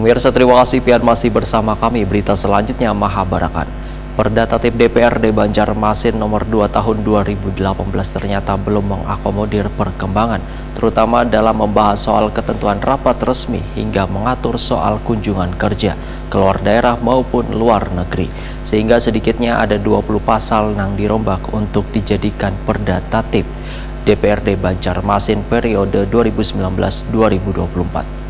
Pemirsa, terima kasih pian masih bersama kami. Berita selanjutnya Mahabarakan. Perda Tatip DPRD Banjarmasin nomor 2 tahun 2018 ternyata belum mengakomodir perkembangan, terutama dalam membahas soal ketentuan rapat resmi hingga mengatur soal kunjungan kerja keluar daerah maupun luar negeri. Sehingga sedikitnya ada 20 pasal yang dirombak untuk dijadikan Perda Tatip DPRD Banjarmasin periode 2019-2024.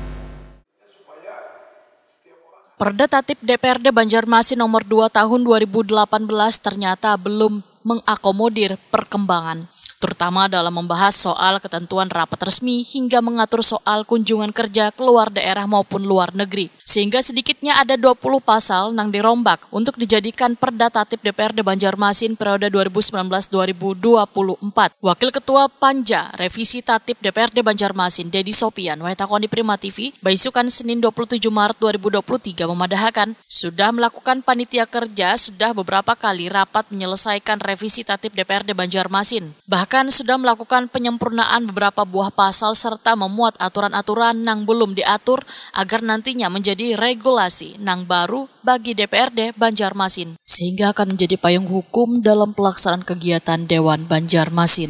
Perda Tatip DPRD Banjarmasin nomor 2 tahun 2018 ternyata belum mengakomodir perkembangan, terutama dalam membahas soal ketentuan rapat resmi hingga mengatur soal kunjungan kerja keluar daerah maupun luar negeri. Sehingga sedikitnya ada 20 pasal yang dirombak untuk dijadikan Perda Tatip DPRD Banjarmasin periode 2019-2024. Wakil Ketua Panja Revisi Tatip DPRD Banjarmasin, Dedi Sopian, Wahitakoni Prima TV, Baisukan Senin 27 Maret 2023 memadahkan sudah melakukan panitia kerja sudah beberapa kali rapat menyelesaikan revisi Tatip DPRD Banjarmasin. Bahkan sudah melakukan penyempurnaan beberapa buah pasal serta memuat aturan-aturan yang belum diatur agar nantinya menjadi regulasi yang baru bagi DPRD Banjarmasin, sehingga akan menjadi payung hukum dalam pelaksanaan kegiatan Dewan Banjarmasin.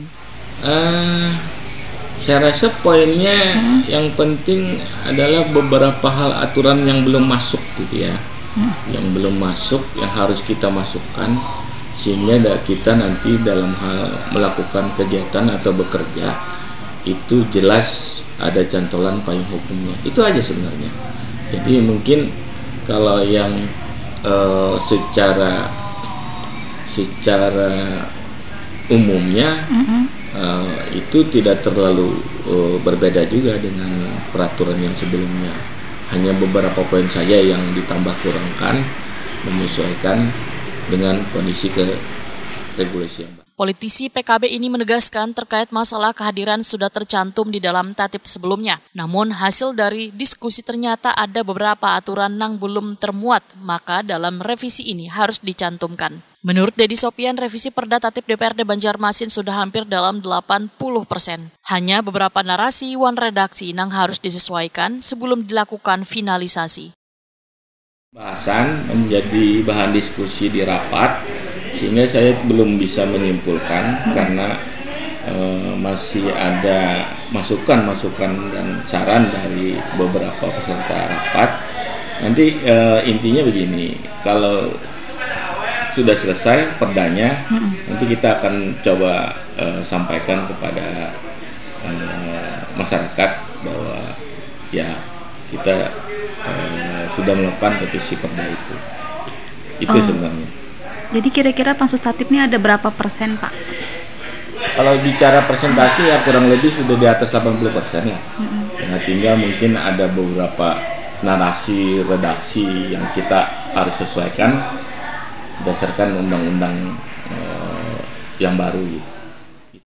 Saya rasa poinnya yang penting adalah beberapa hal aturan yang belum masuk gitu ya, yang belum masuk yang harus kita masukkan sehingga kita nanti dalam hal melakukan kegiatan atau bekerja itu jelas ada cantolan payung hukumnya. Itu aja sebenarnya. Jadi mungkin kalau yang secara umumnya itu tidak terlalu berbeda juga dengan peraturan yang sebelumnya. Hanya beberapa poin saja yang ditambah kurangkan menyesuaikan dengan kondisi regulasi yang baru. Politisi PKB ini menegaskan terkait masalah kehadiran sudah tercantum di dalam tatip sebelumnya. Namun hasil dari diskusi ternyata ada beberapa aturan yang belum termuat, maka dalam revisi ini harus dicantumkan. Menurut Dedi Sopian, revisi Perda Tatip DPRD Banjarmasin sudah hampir dalam 80%. Hanya beberapa narasi wan redaksi yang harus disesuaikan sebelum dilakukan finalisasi. Bahasan menjadi bahan diskusi di rapat, sehingga saya belum bisa menyimpulkan karena masih ada masukan-masukan dan saran dari beberapa peserta rapat. Nanti intinya begini, kalau sudah selesai perdanya, nanti kita akan coba sampaikan kepada masyarakat bahwa ya kita sudah melakukan revisi perda itu. Itu sebenarnya. Jadi kira-kira pansus tatipnya ada berapa persen, Pak? Kalau bicara persentase ya kurang lebih sudah di atas 80% lah. Nah, tinggal mungkin ada beberapa narasi redaksi yang kita harus sesuaikan berdasarkan undang-undang yang baru gitu.